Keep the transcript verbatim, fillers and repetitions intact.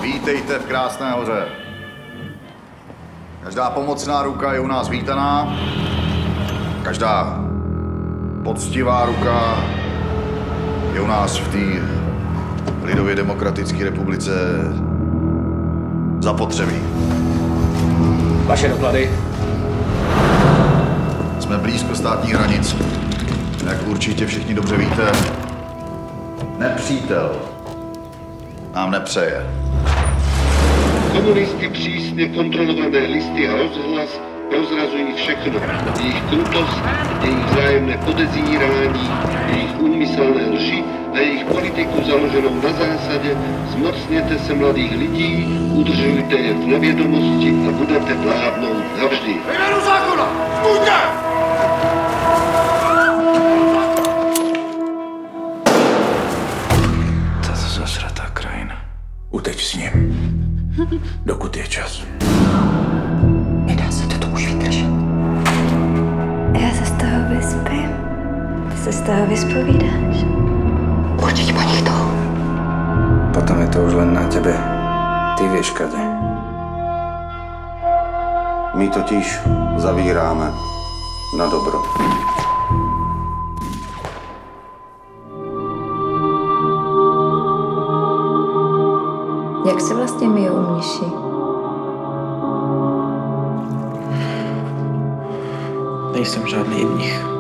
Vítejte v Krásné Hoře. Každá pomocná ruka je u nás vítaná. Každá poctivá ruka je u nás v té lidově demokratické republice zapotřebí. Vaše doklady? Jsme blízko státních hranic. Jak určitě všichni dobře víte, nepřítel nám nepřeje. Komunisti přísně kontrolované listy a rozhlas prozrazují všechno. Jejich krutost, jejich vzájemné podezírání, jejich úmyslné lži a jejich politiku založenou na zásadě zmocněte se mladých lidí, udržujte je v nevědomosti a budete vládnout navždy. Jménu zákona! Půjďte! Tato zasratá krajina. Uteč s ním. Dokud je čas. Nedá se to už vydržet. Já se z toho vyspím. Ty se z toho vyspovídáš. Určitě po nich to. Potom je to už len na tebe. Ty vieš kade. My totiž zavíráme na dobro. Jak se vlastně myjou mniši? Nejsem žádný mnich.